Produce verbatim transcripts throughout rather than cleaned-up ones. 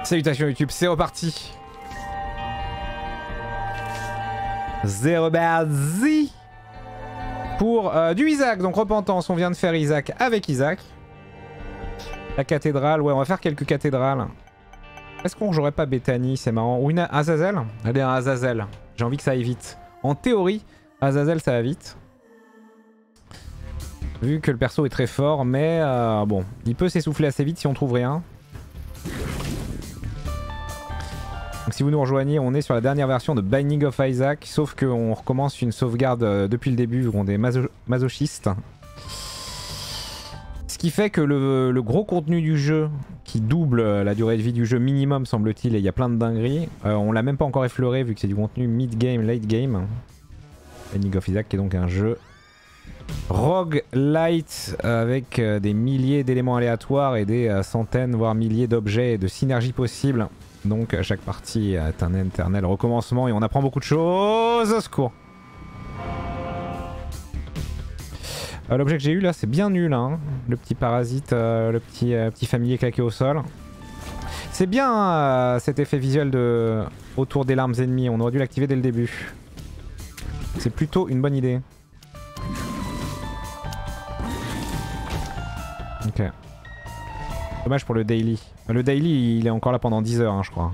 Salutations YouTube, c'est reparti. Zéro Bazi pour euh, du Isaac. Donc Repentance, on vient de faire Isaac avec Isaac. La cathédrale, ouais, on va faire quelques cathédrales. Est-ce qu'on jouerait pas Bethany? C'est marrant. Ou une Azazel? Allez, un Azazel. J'ai envie que ça aille vite. En théorie, Azazel, ça va vite. Vu que le perso est très fort, mais euh, bon, il peut s'essouffler assez vite si on trouve rien. Donc si vous nous rejoignez, on est sur la dernière version de Binding of Isaac, sauf qu'on recommence une sauvegarde euh, depuis le début, vu qu'on est maso masochistes. Ce qui fait que le, le gros contenu du jeu, qui double la durée de vie du jeu minimum semble-t-il, et il y a plein de dingueries, euh, on l'a même pas encore effleuré vu que c'est du contenu mid-game, late-game. Binding of Isaac qui est donc un jeu roguelite avec euh, des milliers d'éléments aléatoires et des euh, centaines voire milliers d'objets et de synergies possibles. Donc chaque partie est un éternel recommencement et on apprend beaucoup de choses. Au secours. Euh, L'objet que j'ai eu là c'est bien nul hein. Le petit parasite, euh, le petit, euh, petit familier claqué au sol. C'est bien euh, cet effet visuel de autour des larmes ennemies, on aurait dû l'activer dès le début. C'est plutôt une bonne idée. Ok. Dommage pour le daily. Le daily il est encore là pendant dix heures hein, je crois.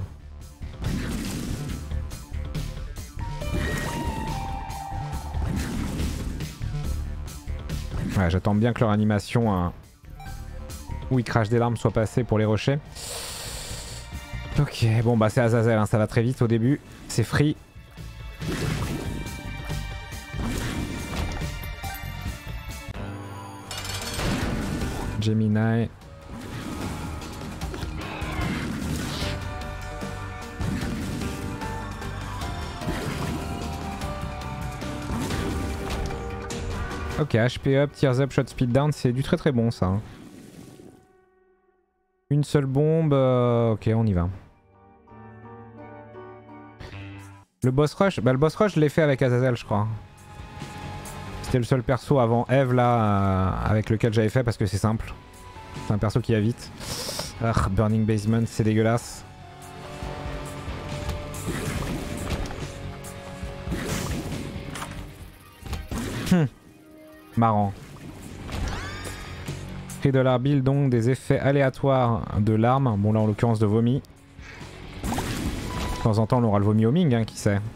Ouais, j'attends bien que leur animation hein, où ils crachent des larmes soit passée pour les rochers. Ok, bon bah c'est Azazel, hein, ça va très vite au début. C'est free. Gemini. Ok, H P up, tears up, shot speed down, c'est du très très bon ça. Une seule bombe, euh, ok on y va. Le boss rush, bah le boss rush je l'ai fait avec Azazel je crois. C'était le seul perso avant Eve là euh, avec lequel j'avais fait parce que c'est simple. C'est un perso qui va vite. Ah, Burning Basement, c'est dégueulasse. Hmm. Marrant. Prix de l'arbil donc des effets aléatoires de larmes. Bon là en l'occurrence de vomi. De temps en temps on aura le vomi homing hein, qui sait.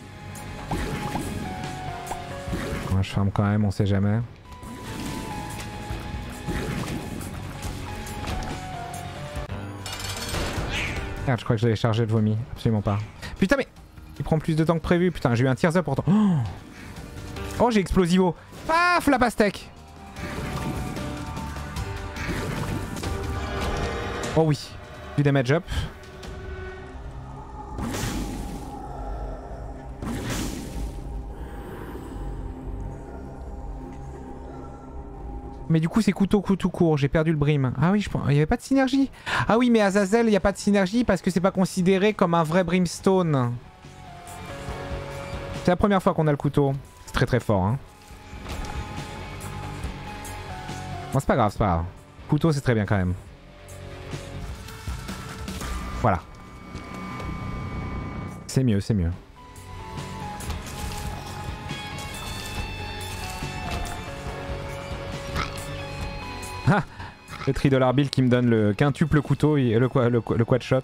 Ouais, je ferme quand même, on sait jamais. Merde, je crois que j'avais chargé le vomi. Absolument pas. Putain mais il prend plus de temps que prévu. Putain j'ai eu un tears up pourtant. Oh, oh j'ai explosivo. Paf la pastèque. Oh oui, du damage up. Mais du coup c'est couteau couteau court, j'ai perdu le brim. Ah oui, je pense... il n'y avait pas de synergie. Ah oui mais Azazel il n'y a pas de synergie parce que c'est pas considéré comme un vrai brimstone. C'est la première fois qu'on a le couteau. C'est très très fort hein. Bon c'est pas grave, c'est pas grave. Couteau c'est très bien quand même. Voilà. C'est mieux, c'est mieux. Ah, le tri dollar bill qui me donne le quintuple couteau et le, le, le quad shot.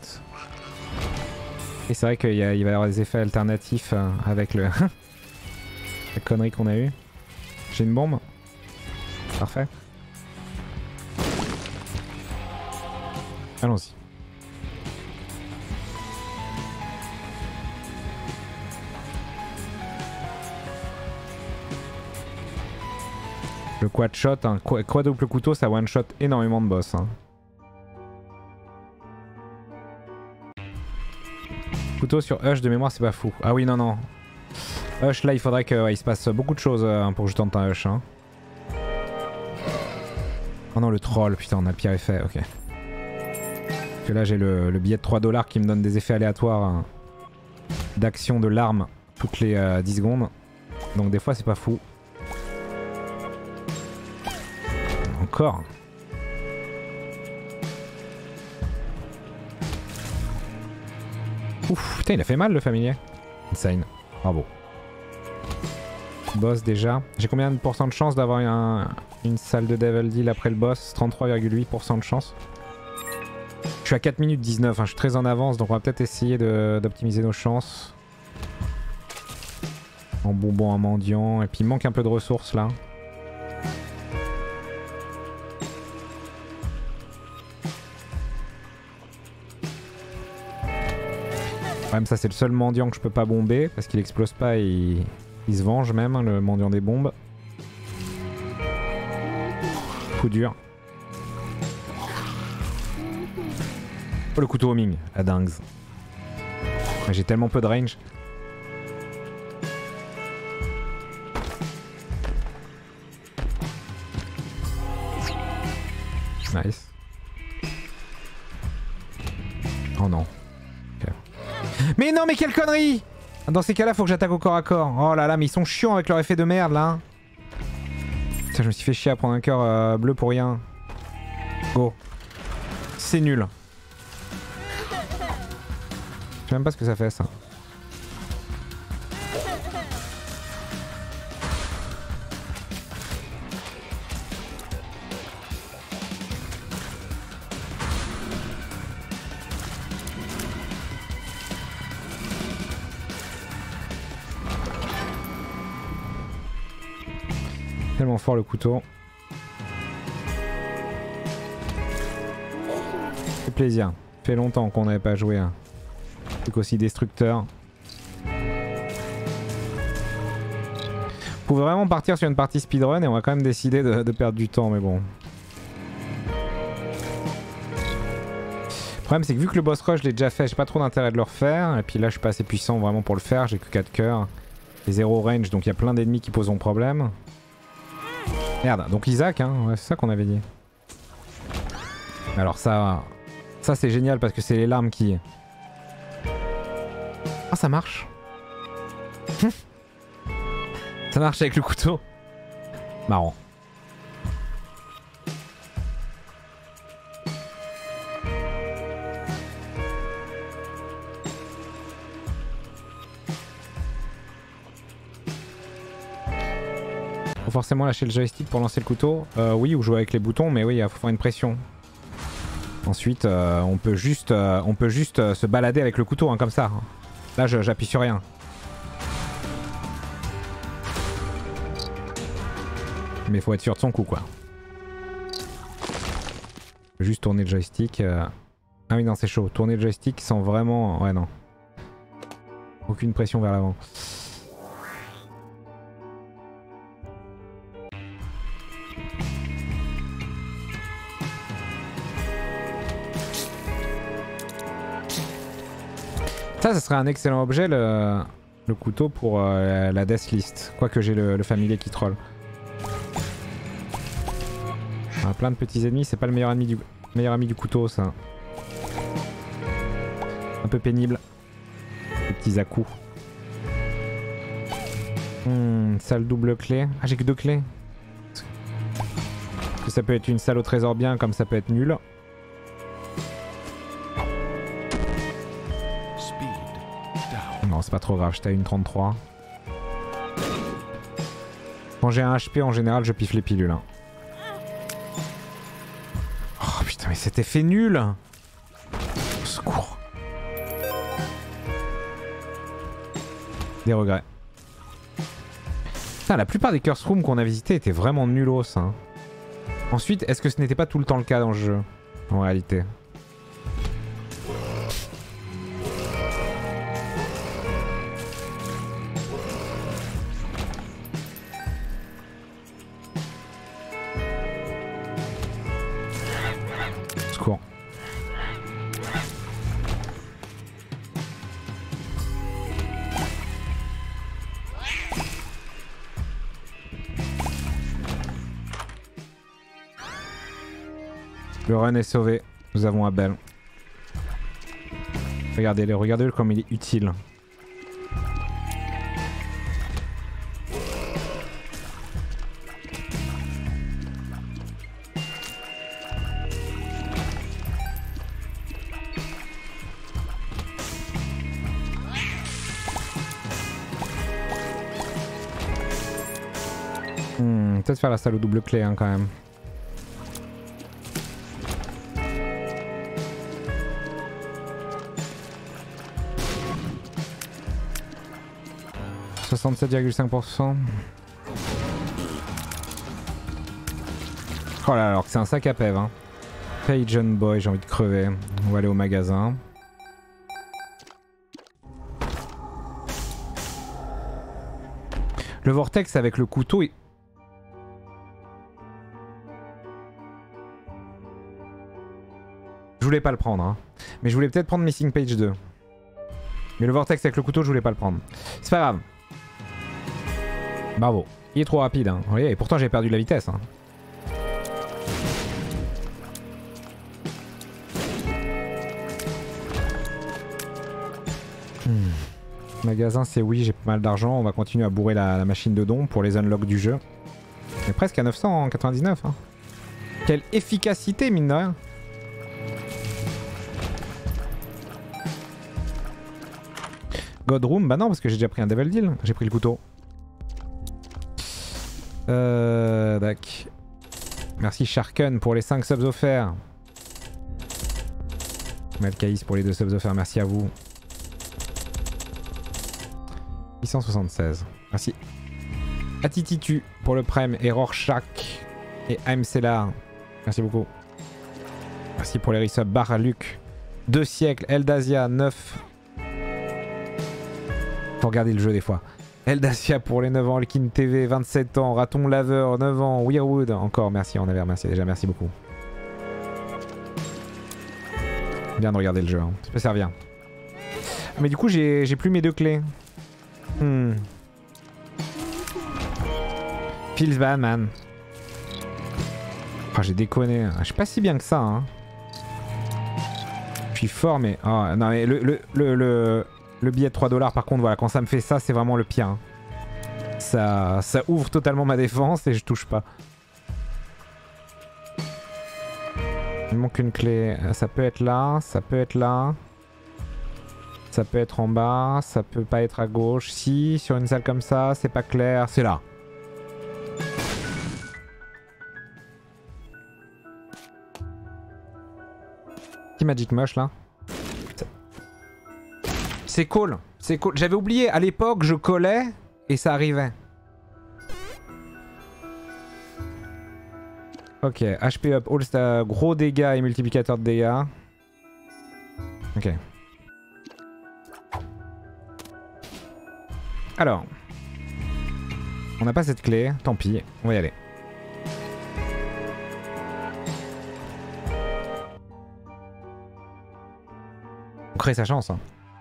Et c'est vrai qu'il va y avoir des effets alternatifs avec le la connerie qu'on a eu. J'ai une bombe. Parfait. Allons-y. Le quad shot, un hein. Quadruple couteau, ça one shot énormément de boss. Hein. Couteau sur Hush de mémoire, c'est pas fou. Ah oui, non, non. Hush, là, il faudrait qu'il ouais, se passe beaucoup de choses euh, pour que je tente un Hush. Hein. Oh non, le troll, putain, on a le pire effet, ok. Parce que là, j'ai le, le billet de trois dollars qui me donne des effets aléatoires hein, d'action de larmes toutes les euh, dix secondes. Donc des fois, c'est pas fou. Encore. Ouf, putain, il a fait mal le familier. Insane. Bravo. Boss déjà. J'ai combien de pourcents de chance d'avoir un, une salle de Devil Deal après le boss? Trente-trois virgule huit pour cent de chance. Je suis à quatre minutes dix-neuf, hein, je suis très en avance, donc on va peut-être essayer d'optimiser nos chances. En bonbon à mendiant, et puis il manque un peu de ressources là. Quand même, ça c'est le seul mendiant que je peux pas bomber, parce qu'il explose pas et il, il se venge même, hein, le mendiant des bombes. Coup dur. Oh le couteau homing, la dingue. J'ai tellement peu de range. Nice. Oh non. Okay. Mais non mais quelle connerie! Dans ces cas là faut que j'attaque au corps à corps. Oh là là mais ils sont chiants avec leur effet de merde là. Putain je me suis fait chier à prendre un cœur euh, bleu pour rien. Go. C'est nul. Je sais même pas ce que ça fait ça. Tellement fort le couteau. C'est plaisir. Ça fait longtemps qu'on n'avait pas joué. Hein. Truc aussi destructeur. On pouvait vraiment partir sur une partie speedrun et on va quand même décider de, de perdre du temps, mais bon. Le problème c'est que vu que le boss rush je l'ai déjà fait, j'ai pas trop d'intérêt de le refaire. Et puis là je suis pas assez puissant vraiment pour le faire, j'ai que quatre cœurs. Et zéro range, donc il y a plein d'ennemis qui poseront problème. Merde, donc Isaac, hein, ouais, c'est ça qu'on avait dit. Alors ça, ça c'est génial parce que c'est les larmes qui... Ah, ça marche. Ça marche avec le couteau. Marrant. Faut forcément lâcher le joystick pour lancer le couteau. Euh, oui, ou jouer avec les boutons, mais oui, il faut faire une pression. Ensuite, euh, on peut juste, euh, on peut juste euh, se balader avec le couteau, hein, comme ça. Là, j'appuie sur rien. Mais faut être sûr de son coup, quoi. Juste tourner le joystick. Euh... Ah oui, non, c'est chaud. Tourner le joystick sans vraiment... Ouais, non. Aucune pression vers l'avant. Ça, ça serait un excellent objet, le, le couteau pour euh, la death list. Quoique j'ai le, le familier qui troll. Ah, plein de petits ennemis, c'est pas le meilleur, ennemi du, meilleur ami du couteau, ça. Un peu pénible. Les petits à-coups. Hmm, salle double clé. Ah, j'ai que deux clés. Parce que ça peut être une salle au trésor bien, comme ça peut être nul. Non, c'est pas trop grave, j'étais à une trente-trois. Quand j'ai un H P, en général, je piffe les pilules. Hein. Oh putain, mais cet effet nul! Au secours. Des regrets. Putain, la plupart des curse rooms qu'on a visités étaient vraiment nulos. Hein. Ensuite, est-ce que ce n'était pas tout le temps le cas dans le jeu, en réalité? Secours. Le run est sauvé. Nous avons Abel. Regardez-le, regardez-le comme il est utile. Hmm, peut-être faire la salle aux double clé hein, quand même. soixante-sept virgule cinq pour cent. Oh là là, alors que c'est un sac à pève. Hein. Page and Boy, j'ai envie de crever. On va aller au magasin. Le vortex avec le couteau. Il... Je voulais pas le prendre. Hein. Mais je voulais peut-être prendre Missing Page deux. Mais le vortex avec le couteau, je voulais pas le prendre. C'est pas grave. Bravo. Il est trop rapide. Hein. Vous voyez, et pourtant j'ai perdu de la vitesse. Hein. Hmm. Magasin c'est oui, j'ai pas mal d'argent. On va continuer à bourrer la, la machine de dons pour les unlocks du jeu. On est presque à neuf cent quatre-vingt-dix-neuf. Hein. Quelle efficacité mine de rien. Godroom, bah non parce que j'ai déjà pris un Devil Deal. J'ai pris le couteau. Euh... Dac. Merci Sharken pour les cinq subs offerts. Malkaïs pour les deux subs offerts, merci à vous. huit cent soixante-seize. Merci. Atititu pour le prime et Rorschach et Aimselar. Merci beaucoup. Merci pour les resubs. Barluc. deux siècles. Eldasia neuf. Faut regarder le jeu des fois. Eldasia pour les neuf ans. Elkin T V vingt-sept ans. Raton Laveur neuf ans. Weirwood encore. Merci, on avait remercié déjà. Merci beaucoup. Bien de regarder le jeu. Hein. Ça peut servir. Mais du coup, j'ai plus mes deux clés. Hmm. Feels bad, man. Oh, j'ai déconné. Je suis pas si bien que ça. Hein. Je suis fort, mais... Oh, non, mais le, le, le, le, le billet de trois dollars, par contre, voilà, quand ça me fait ça, c'est vraiment le pire. Hein. Ça, ça ouvre totalement ma défense et je touche pas. Il manque une clé. Ça peut être là, ça peut être là. Ça peut être en bas, ça peut pas être à gauche. Si, sur une salle comme ça, c'est pas clair, c'est là. Petit Magic Mush là. C'est cool, c'est cool. J'avais oublié, à l'époque je collais et ça arrivait. Ok, H P up, all star, gros dégâts et multiplicateur de dégâts. Ok. Alors, on n'a pas cette clé, tant pis, on va y aller. On crée sa chance. Hein.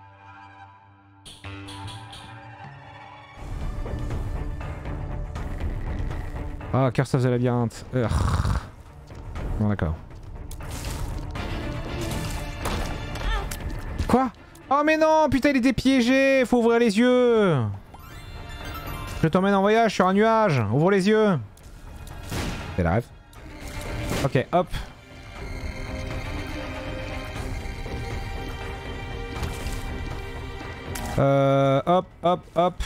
Ah, oh, Curse of the Labyrinthe. Urgh. Bon, d'accord. Quoi? Oh mais non, putain, il était piégé. Faut ouvrir les yeux. Je t'emmène en voyage sur un nuage. Ouvre les yeux. C'est la rêve. Ok, hop. Euh, hop, hop, hop.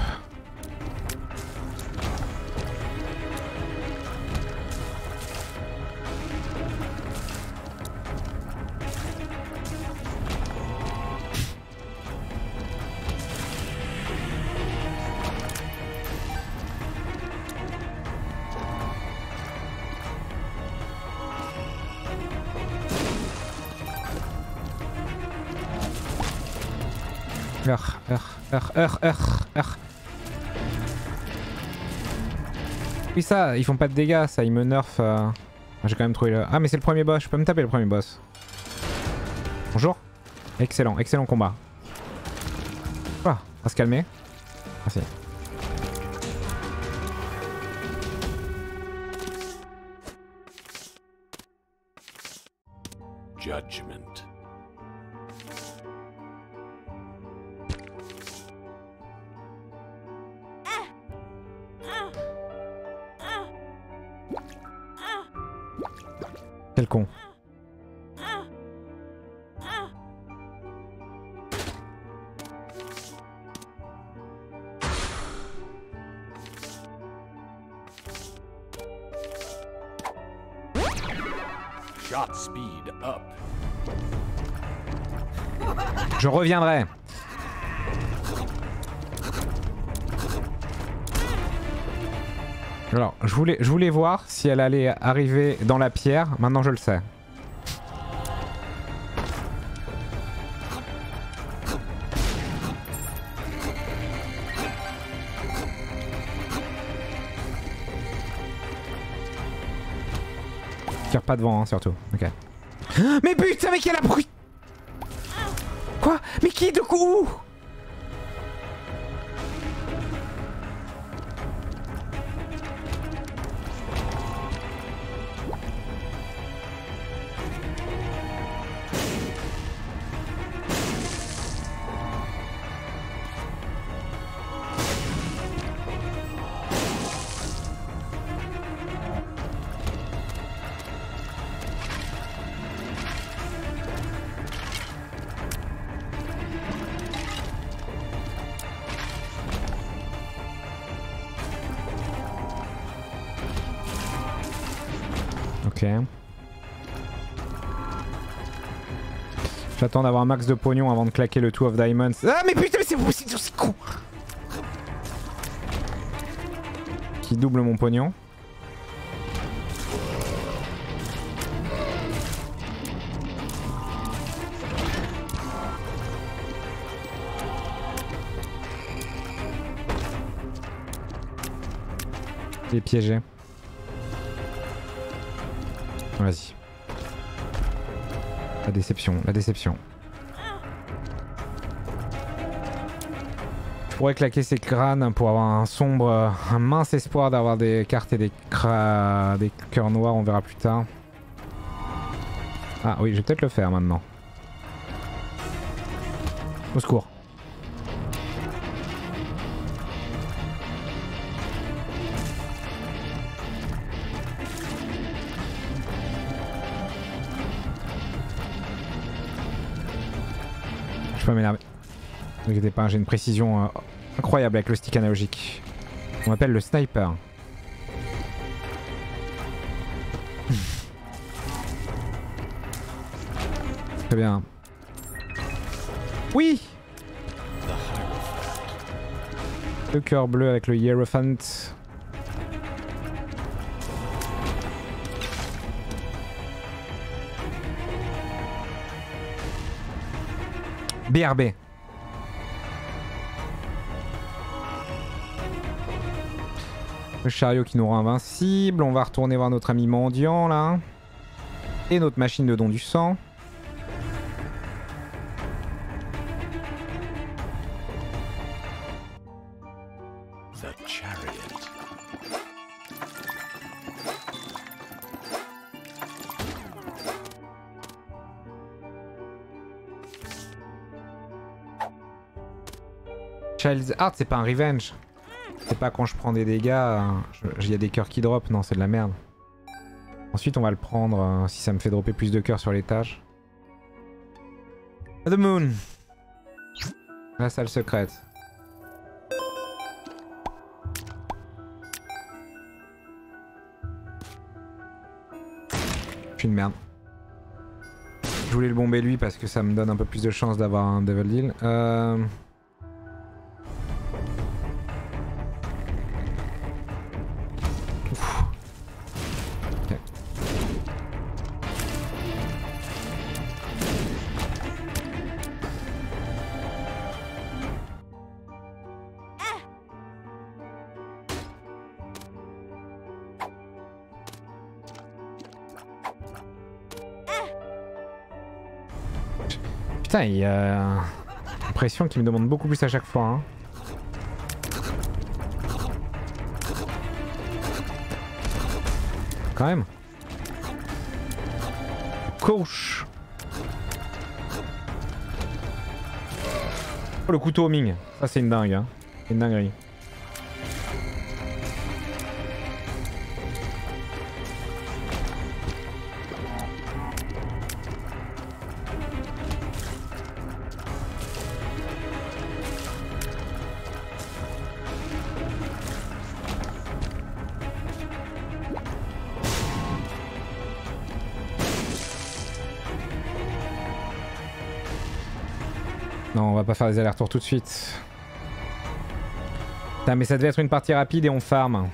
Heure, heure, heure, heure, heure, heure. Oui ça, ils font pas de dégâts, ça, ils me nerf. Euh... J'ai quand même trouvé le... Ah mais c'est le premier boss, je peux me taper le premier boss. Bonjour. Excellent, excellent combat. Ah, on va se calmer. Merci. Judgment. Quel con. shot speed up. Je reviendrai. Alors, je voulais, je voulais voir si elle allait arriver dans la pierre. Maintenant, je le sais. Tire pas devant, hein, surtout. Ok. Mais putain, mais quel abruti! Quoi? Mais qui de coup? Ok. J'attends d'avoir un max de pognon avant de claquer le Two of Diamonds. Ah mais putain mais c'est vous, c'est aussi con. Qui double mon pognon. Il est piégé. Vas-y. La déception, la déception. Je pourrais claquer ses crânes pour avoir un sombre, un mince espoir d'avoir des cartes et des, cra... des cœurs noirs, on verra plus tard. Ah oui, je vais peut-être le faire maintenant. Au secours. Je peux m'énerver. Ne vous inquiétez pas, j'ai une précision euh, incroyable avec le stick analogique. On m'appelle le sniper. Très bien. Oui! Le cœur bleu avec le Hierophant. B R B. Le chariot qui nous rend invincible. On va retourner voir notre ami mendiant là. Et notre machine de don du sang. The chariot. Child's Heart, c'est pas un revenge. C'est pas quand je prends des dégâts, il y a des cœurs qui drop. Non, c'est de la merde. Ensuite, on va le prendre euh, si ça me fait dropper plus de cœurs sur l'étage. The Moon. La salle secrète. Je suis une merde. Je voulais le bomber lui parce que ça me donne un peu plus de chance d'avoir un Devil Deal. Euh... Okay. Putain, il y a l'impression qu'il me demande beaucoup plus à chaque fois. Hein. Quand même. Couche. Oh, le couteau au Ming. Ça c'est une dingue. Hein. C'est une dinguerie. Non, on va pas faire des allers-retours tout de suite. Putain, mais ça devait être une partie rapide et on farm.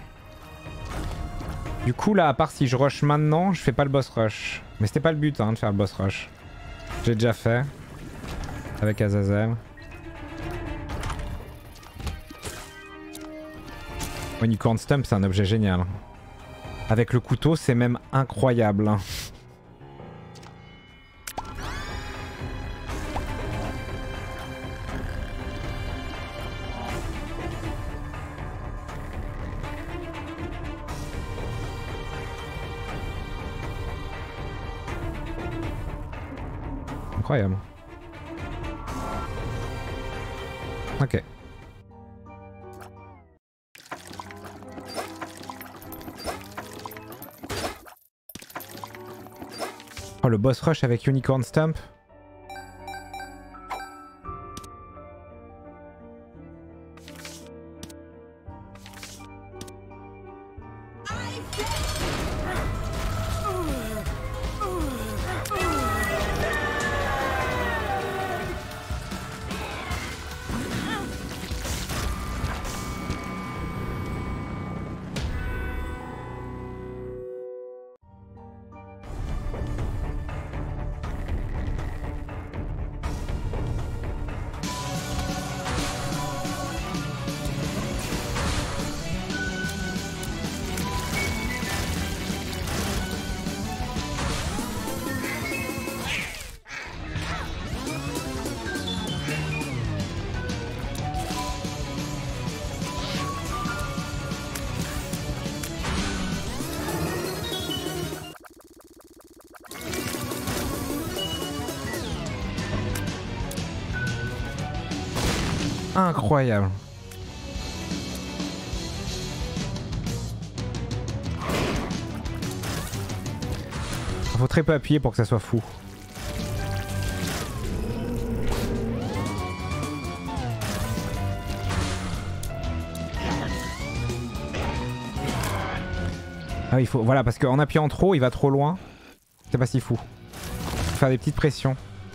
Du coup là, à part si je rush maintenant, je fais pas le boss rush. Mais c'était pas le but hein, de faire le boss rush. J'ai déjà fait. Avec Azazel. Unicorn Stump, c'est un objet génial. Avec le couteau, c'est même incroyable. Incroyable. Ok. Oh, le boss rush avec Unicorn Stump. Incroyable. Faut très peu appuyer pour que ça soit fou. Ah il faut, voilà, parce qu'en appuyant trop, il va trop loin. C'est pas si fou. Faut faire des petites pressions.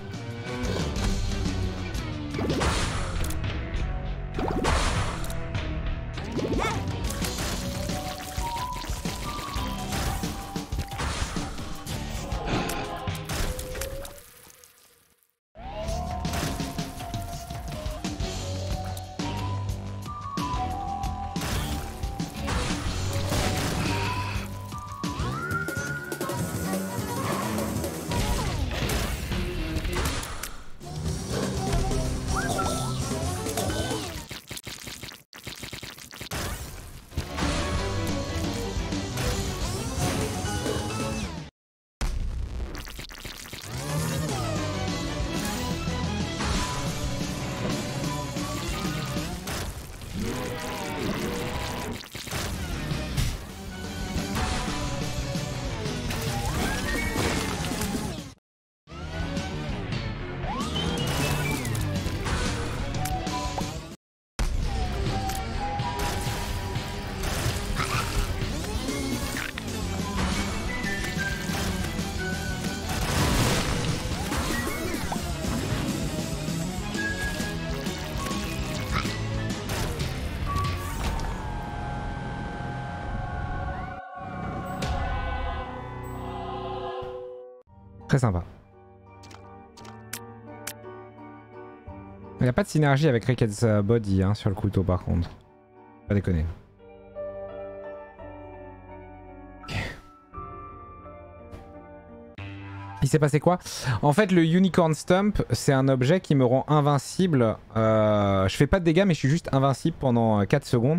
Très sympa. Il n'y a pas de synergie avec Ricketts Body hein, sur le couteau par contre. Pas déconner. Okay. Il s'est passé quoi? En fait le Unicorn Stump c'est un objet qui me rend invincible. Euh, je fais pas de dégâts mais je suis juste invincible pendant quatre secondes.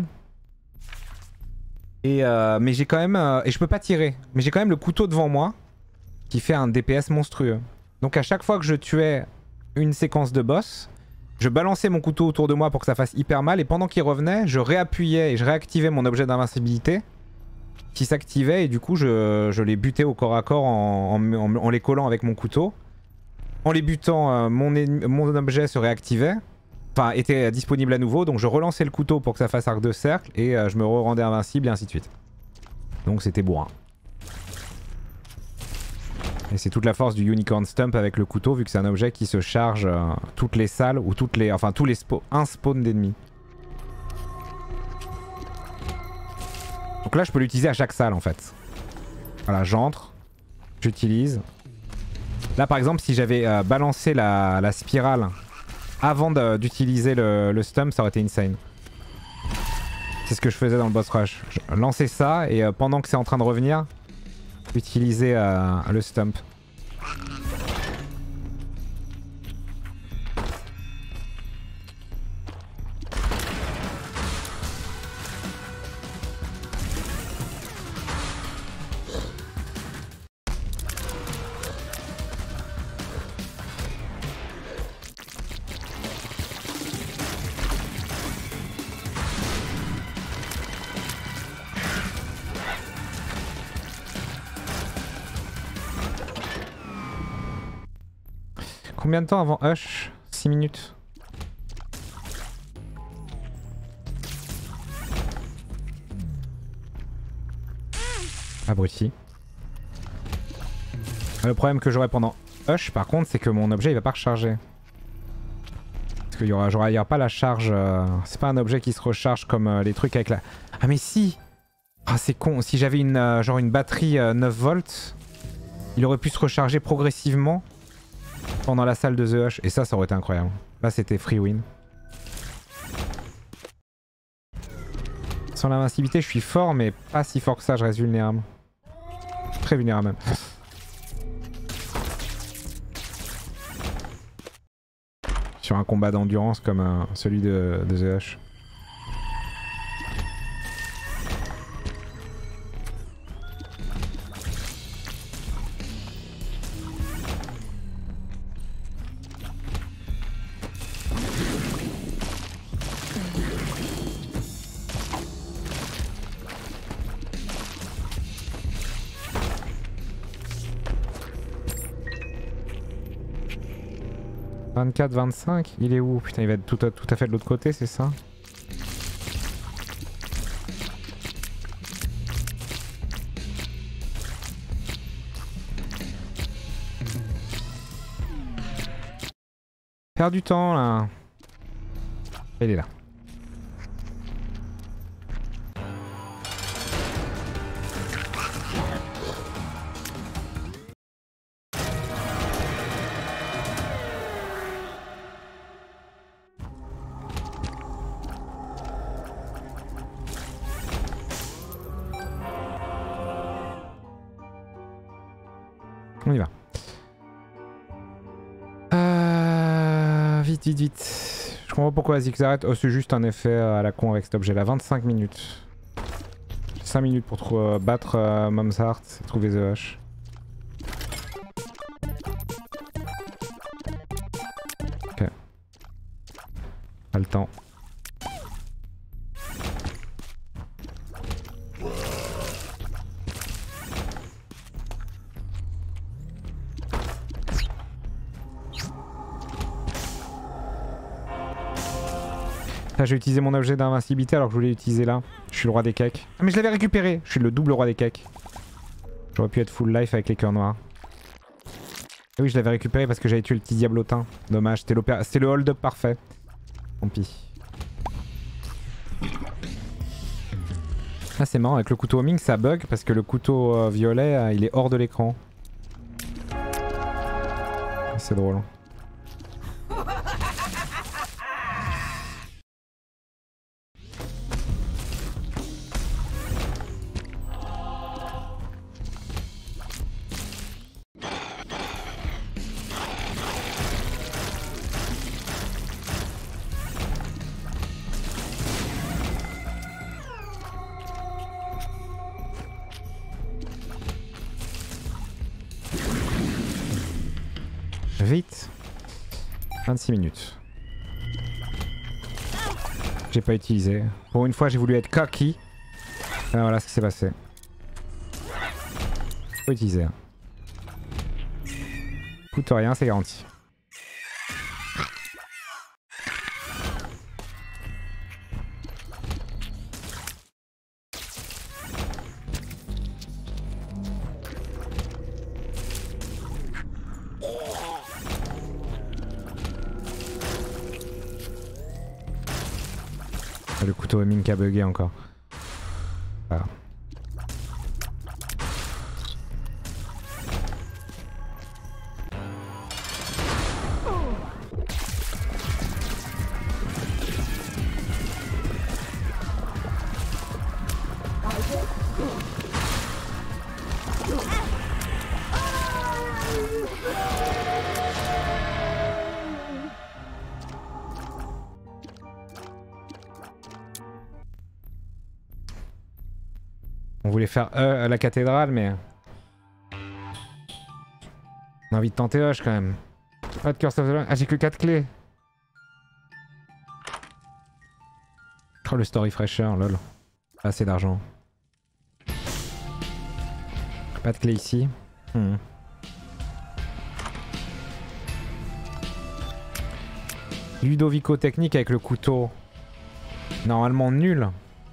Et euh, mais j'ai quand même... Euh, et je peux pas tirer. Mais j'ai quand même le couteau devant moi. Qui fait un D P S monstrueux. Donc à chaque fois que je tuais une séquence de boss, je balançais mon couteau autour de moi pour que ça fasse hyper mal et pendant qu'il revenait, je réappuyais et je réactivais mon objet d'invincibilité qui s'activait et du coup je, je les butais au corps à corps en, en, en, en les collant avec mon couteau. En les butant, euh, mon, mon objet se réactivait, enfin était disponible à nouveau, donc je relançais le couteau pour que ça fasse arc de cercle et euh, je me rendais invincible et ainsi de suite. Donc c'était bourrin. Et c'est toute la force du Unicorn Stump avec le couteau, vu que c'est un objet qui se charge euh, toutes les salles ou toutes les, enfin tous les spawns, un spawn d'ennemis. Donc là je peux l'utiliser à chaque salle en fait. Voilà, j'entre, j'utilise. Là par exemple si j'avais euh, balancé la, la spirale avant d'utiliser le, le stump, ça aurait été insane. C'est ce que je faisais dans le boss rush. Je lançais ça et euh, pendant que c'est en train de revenir, utiliser euh, le stump. Combien de temps avant Hush? six minutes. Abruti. Le problème que j'aurai pendant Hush par contre c'est que mon objet il va pas recharger. Parce qu'il y aura, genre, il y aura pas la charge... Euh, c'est pas un objet qui se recharge comme euh, les trucs avec la... Ah mais si. Ah c'est con, si j'avais une, euh, genre une batterie euh, neuf volts, il aurait pu se recharger progressivement pendant la salle de The Hush, et ça, ça aurait été incroyable. Là, c'était free win. Sans l'invincibilité, je suis fort, mais pas si fort que ça, je reste vulnérable. Très vulnérable même. Sur un combat d'endurance comme euh, celui de, de The Hush. vingt-quatre vingt-cinq, il est où? Putain, il va être tout à, tout à fait de l'autre côté, c'est ça? Perd du temps là. Il est là. On y va. Euh... Vite, vite, vite. Je comprends pourquoi Zig s'arrête. Oh, c'est juste un effet à la con avec cet objet là. vingt-cinq minutes. cinq minutes pour euh, battre euh, Mom's Heart et trouver The Hush. Ok. Pas le temps. Là j'ai utilisé mon objet d'invincibilité alors que je voulais l'utiliser là. Je suis le roi des cakes. Ah mais je l'avais récupéré. Je suis le double roi des cakes. J'aurais pu être full life avec les cœurs noirs. Et oui je l'avais récupéré parce que j'avais tué le petit diablotin. Dommage, c'était le hold-up parfait. Tant pis. Ah c'est marrant, avec le couteau homing ça bug parce que le couteau euh, violet euh, il est hors de l'écran. C'est drôle. Vite. vingt-six minutes. J'ai pas utilisé. Pour une fois j'ai voulu être cocky. Et voilà ce qui s'est passé. Faut utiliser. Hein. Coûte rien, c'est garanti. Le couteau mine qui a bugué encore. Voilà. On voulait faire E à la cathédrale, mais... On a envie de tenter Hush quand même. Pas de Curse of the Lamb. Ah, j'ai que quatre clés. Oh, le Story Fresher, lol. Pas assez d'argent. Pas de clé ici. Hmm. Ludovico technique avec le couteau. Normalement nul.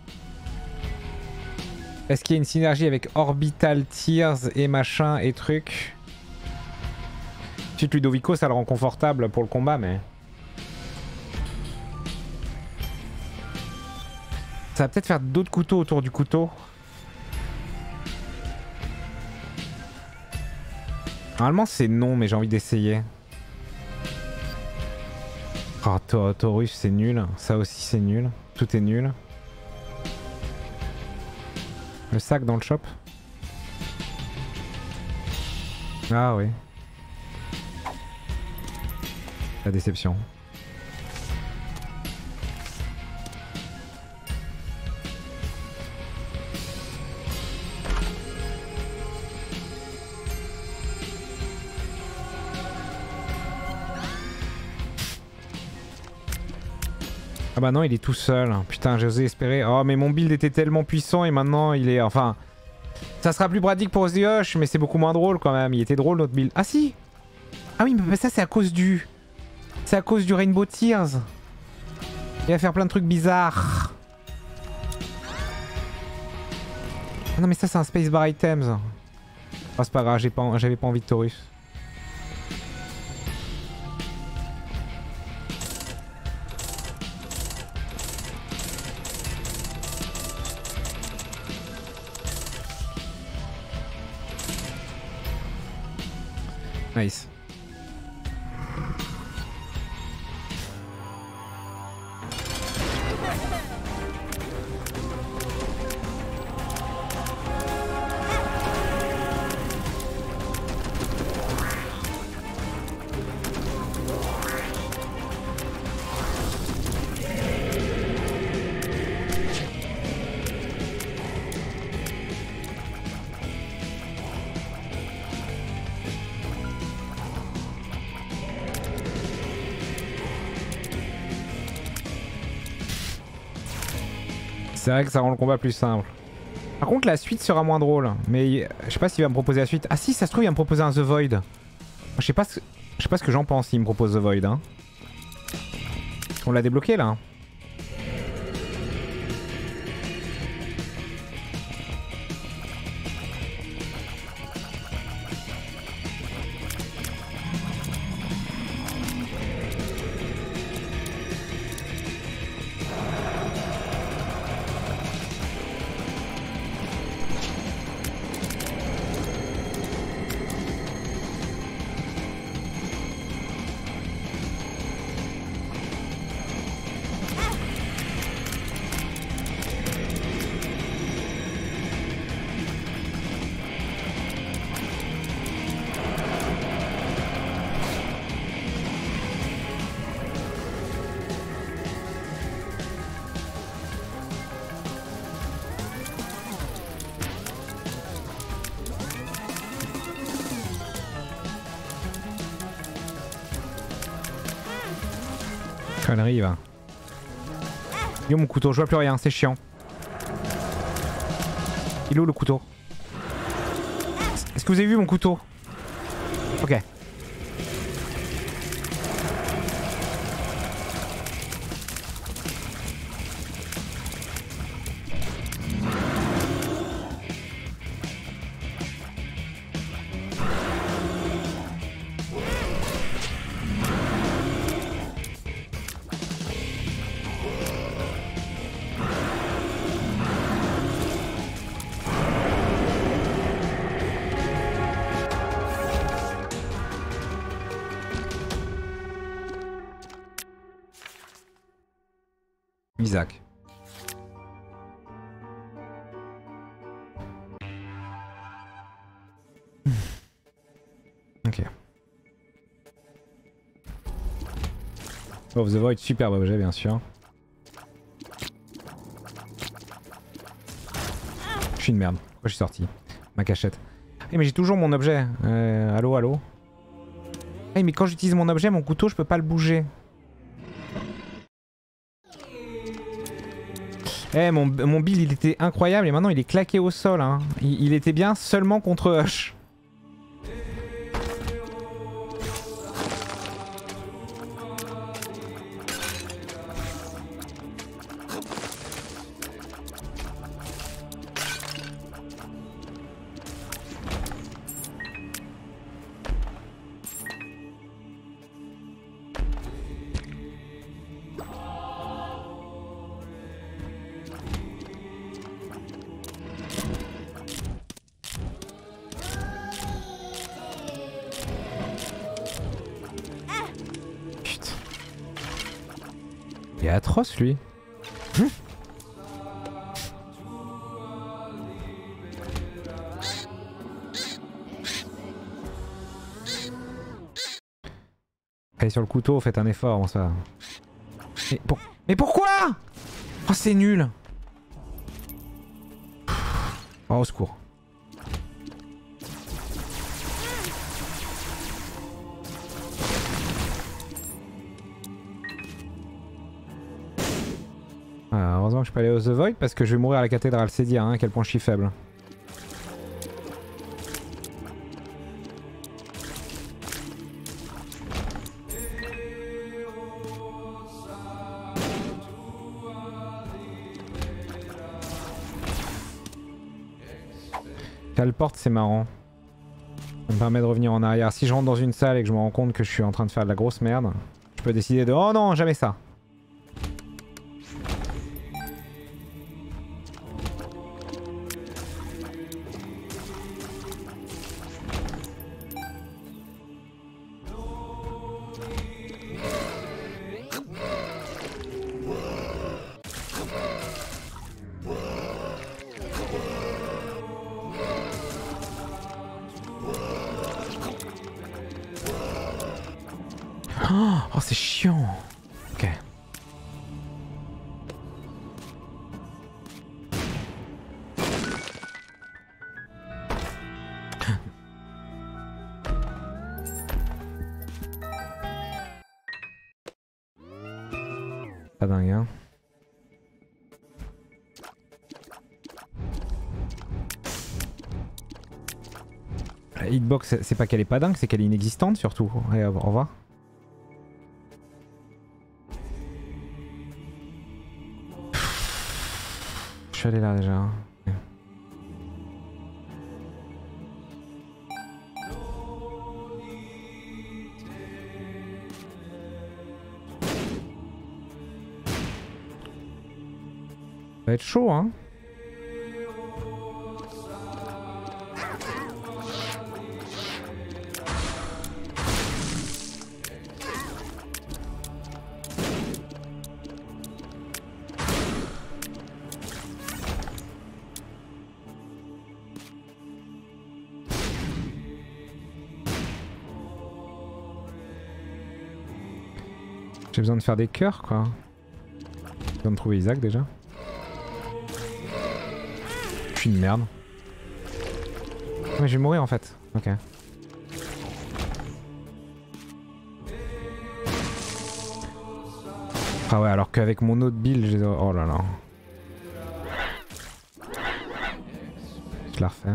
Est-ce qu'il y a une synergie avec Orbital Tears et machin et truc? Ensuite Ludovico ça le rend confortable pour le combat mais... Ça va peut-être faire d'autres couteaux autour du couteau. Normalement c'est non mais j'ai envie d'essayer. Oh Taurus c'est nul, ça aussi c'est nul, tout est nul. Le sac dans le shop. Ah oui. La déception. Ah bah non, il est tout seul. Putain, j'osais espérer. Oh, mais mon build était tellement puissant et maintenant il est... Enfin... Ça sera plus pratique pour The Hush, mais c'est beaucoup moins drôle quand même. Il était drôle notre build. Ah si! Ah oui, mais ça c'est à cause du... C'est à cause du Rainbow Tears. Il va faire plein de trucs bizarres. Ah non mais ça c'est un Spacebar Items. Oh c'est pas grave, j'avais pas, j'avais pas envie de Taurus. Nice. C'est vrai que ça rend le combat plus simple. Par contre la suite sera moins drôle. Mais je sais pas s'il va me proposer la suite. Ah si ça se trouve il va me proposer un The Void. Je sais pas ce, je sais pas ce que j'en pense s'il me propose The Void. Hein. On l'a débloqué là. Connerie va. Yo mon couteau, je vois plus rien, c'est chiant. Il est où le couteau? Est-ce que vous avez vu mon couteau? Ok. Isaac. Ok. Of the Void, superbe objet bien sûr. Je suis une merde. Pourquoi je suis sorti? Ma cachette. Eh mais j'ai toujours mon objet. Euh, allô, allô. Eh mais quand j'utilise mon objet, mon couteau, je peux pas le bouger. Eh mon, mon build il était incroyable et maintenant il est claqué au sol. Hein. Il, il était bien seulement contre Hush. Il est atroce lui. Hum. Allez sur le couteau, faites un effort, bon, ça. Mais, pour... Mais pourquoi? Oh c'est nul. Oh au secours. Ah, heureusement que je peux aller au The Void parce que je vais mourir à la cathédrale, c'est dire hein, à quel point je suis faible. Teleport c'est marrant. Ça me permet de revenir en arrière. Si je rentre dans une salle et que je me rends compte que je suis en train de faire de la grosse merde, je peux décider de... Oh non, jamais ça. Oh, c'est chiant. Ok. Pas dingue, hein. La hitbox, c'est pas qu'elle est pas dingue, c'est qu'elle est inexistante surtout. Allez, au revoir. Je suis allé là déjà. Okay. Ça va être chaud hein. J'ai besoin de faire des cœurs quoi. J'ai besoin de trouver Isaac déjà. Je suis une merde. Mais je vais mourir en fait. Ok. Ah ouais alors qu'avec mon autre build j'ai... Oh là là. Je la refais.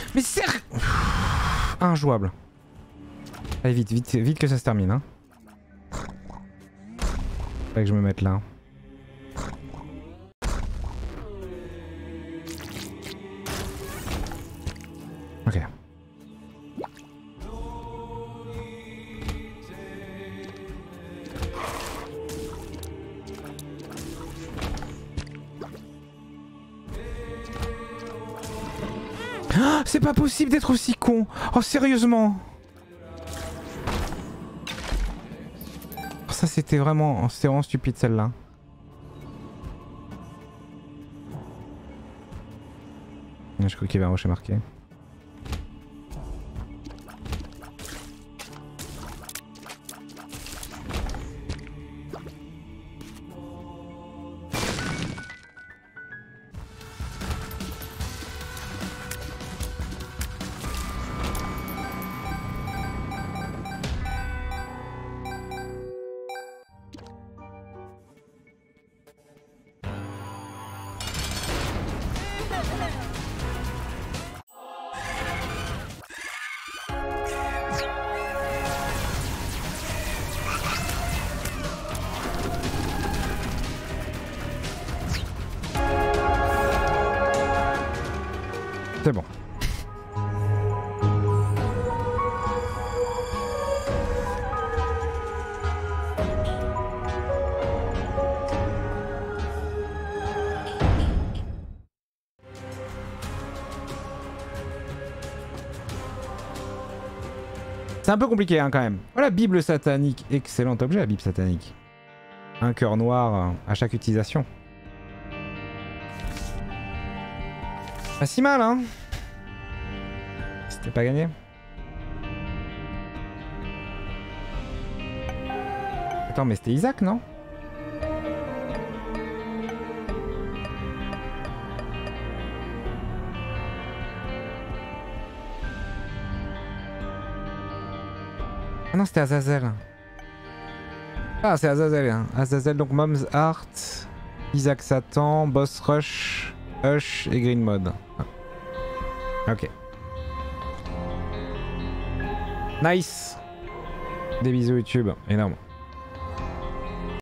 Mais c'est... Injouable. Allez vite, vite, vite que ça se termine. Hein. Faudrait que je me mette là. Ok. Ah, c'est pas possible d'être aussi con. Oh sérieusement. Oh, ça c'était vraiment, c'était vraiment stupide celle-là. Je crois qu'il y avait un rocher marqué. C'est bon. C'est un peu compliqué hein, quand même. Voilà, Bible satanique. Excellent objet la Bible satanique. Un cœur noir à chaque utilisation. Pas si mal hein. C'était pas gagné. Attends mais c'était Isaac non? Ah non c'était Azazel. Ah c'est Azazel hein. Azazel donc Mom's Art, Isaac Satan, Boss Rush, Hush et Green Mode. Ah. Ok. Nice. Des bisous YouTube, énorme.